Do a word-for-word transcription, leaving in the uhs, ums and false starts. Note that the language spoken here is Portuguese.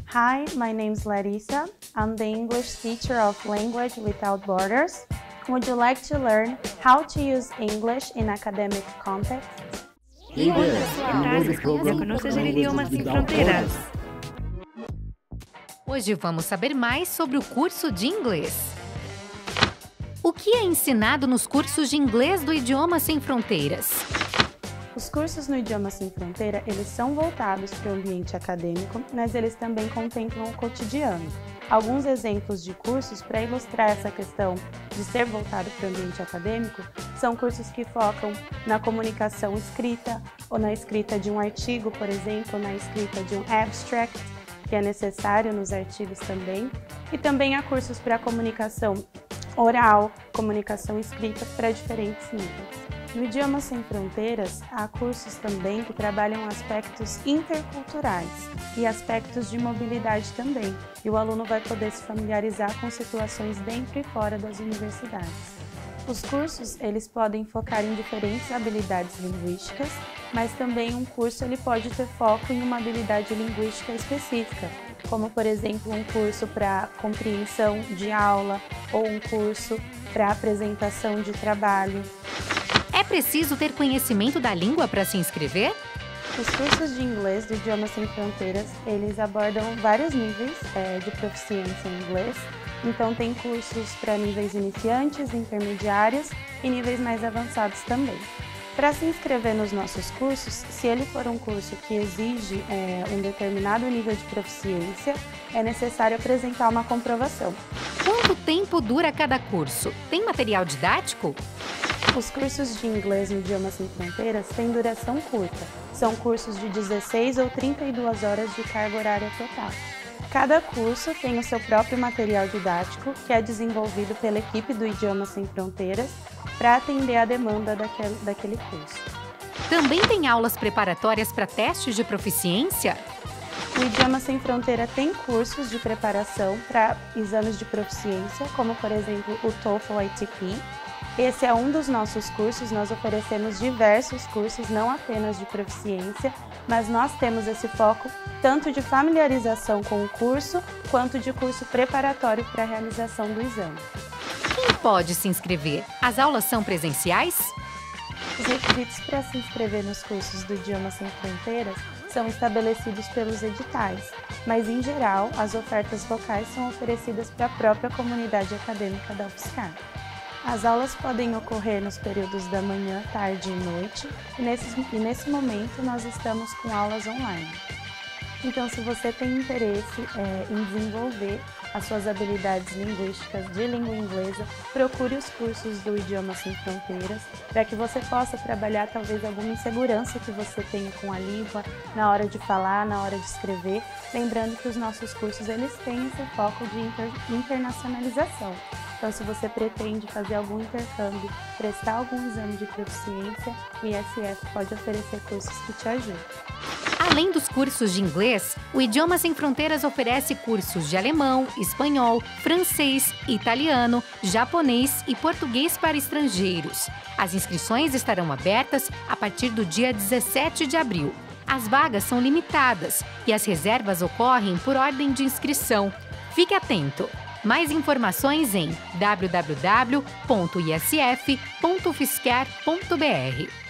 Hi, my name's Larissa. I'm the English teacher of Language Without Borders. Would you like to learn how to use English in academic context? Hey there, já conoces el Idiomas Sem Fronteiras? Hoje vamos saber mais sobre o curso de inglês. O que é ensinado nos cursos de inglês do Idiomas Sem Fronteiras? Os cursos no Idiomas Sem Fronteira, eles são voltados para o ambiente acadêmico, mas eles também contemplam o cotidiano. Alguns exemplos de cursos para ilustrar essa questão de ser voltado para o ambiente acadêmico são cursos que focam na comunicação escrita, ou na escrita de um artigo, por exemplo, na escrita de um abstract, que é necessário nos artigos também, e também há cursos para comunicação oral, comunicação escrita para diferentes níveis. No Idiomas Sem Fronteiras, há cursos também que trabalham aspectos interculturais e aspectos de mobilidade também, e o aluno vai poder se familiarizar com situações dentro e fora das universidades. Os cursos, eles podem focar em diferentes habilidades linguísticas, mas também um curso ele pode ter foco em uma habilidade linguística específica, como, por exemplo, um curso para compreensão de aula ou um curso para apresentação de trabalho. É preciso ter conhecimento da língua para se inscrever? Os cursos de inglês do Idiomas Sem Fronteiras, eles abordam vários níveis é, de proficiência em inglês. Então tem cursos para níveis iniciantes, intermediários e níveis mais avançados também. Para se inscrever nos nossos cursos, se ele for um curso que exige é, um determinado nível de proficiência, é necessário apresentar uma comprovação. Quanto tempo dura cada curso? Tem material didático? Os cursos de inglês no Idiomas Sem Fronteiras têm duração curta. São cursos de dezesseis ou trinta e duas horas de carga horária total. Cada curso tem o seu próprio material didático, que é desenvolvido pela equipe do Idiomas Sem Fronteiras para atender a demanda daquele, daquele curso. Também tem aulas preparatórias para testes de proficiência? O Idiomas Sem Fronteira tem cursos de preparação para exames de proficiência, como por exemplo o TOEFL I T P. Esse é um dos nossos cursos, nós oferecemos diversos cursos, não apenas de proficiência, mas nós temos esse foco tanto de familiarização com o curso, quanto de curso preparatório para a realização do exame. Quem pode se inscrever? As aulas são presenciais? Os requisitos para se inscrever nos cursos do Idiomas Sem Fronteiras são estabelecidos pelos editais, mas em geral as ofertas vocais são oferecidas para a própria comunidade acadêmica da UFSCar. As aulas podem ocorrer nos períodos da manhã, tarde e noite, e nesse, e nesse momento nós estamos com aulas online. Então, se você tem interesse é, em desenvolver as suas habilidades linguísticas de língua inglesa, procure os cursos do Idiomas Sem Fronteiras, para que você possa trabalhar talvez alguma insegurança que você tenha com a língua, na hora de falar, na hora de escrever, lembrando que os nossos cursos eles têm esse foco de inter, internacionalização. Então, se você pretende fazer algum intercâmbio, prestar algum exame de proficiência, o I S F pode oferecer cursos que te ajudem. Além dos cursos de inglês, o Idiomas Sem Fronteiras oferece cursos de alemão, espanhol, francês, italiano, japonês e português para estrangeiros. As inscrições estarão abertas a partir do dia dezessete de abril. As vagas são limitadas e as reservas ocorrem por ordem de inscrição. Fique atento! Mais informações em w w w ponto i s f ponto ufscar ponto b r.